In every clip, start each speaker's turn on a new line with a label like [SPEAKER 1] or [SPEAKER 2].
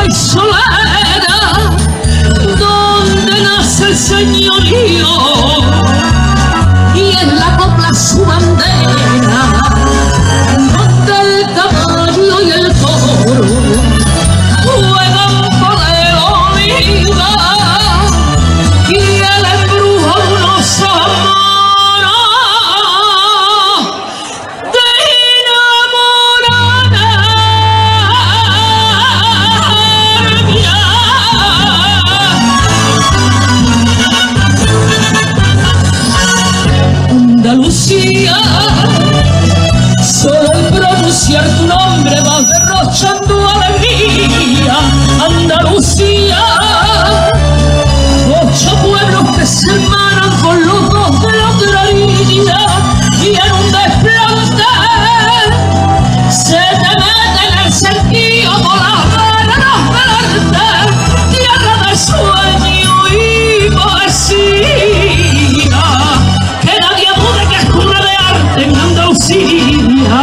[SPEAKER 1] y solera, donde nace el señorío y en la copla su bandera, donde el caballo y el toro juegan por el oliva y el embrujo unos amores de enamorada. Andalucía, solo al pronunciar tu nombre vas derrochando alegría. Andalucía, 8 pueblos que se hermanan con los dos de la otra orilla y en un desplante se te mete en el sentido con las venas verdes, tierra de sueño y poesía, que nadie dude que es cuna de arte en Andalucía.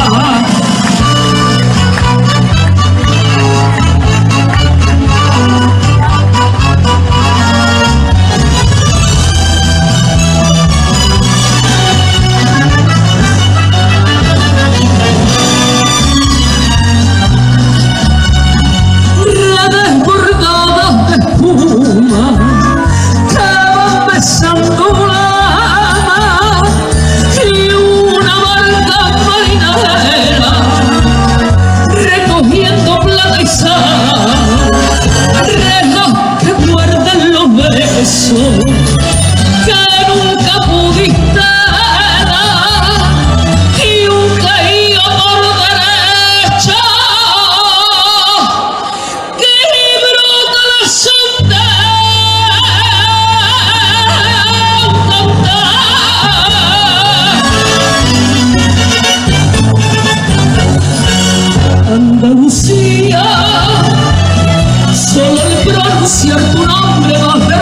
[SPEAKER 1] Redes bordadas de espuma que van besando la mar y una barca marinera recogiendo plata y sal, rejas que guardan los besos que nunca pudiste dar y un caído por derecha que brota la Andalucía, solo al pronunciar tu nombre vas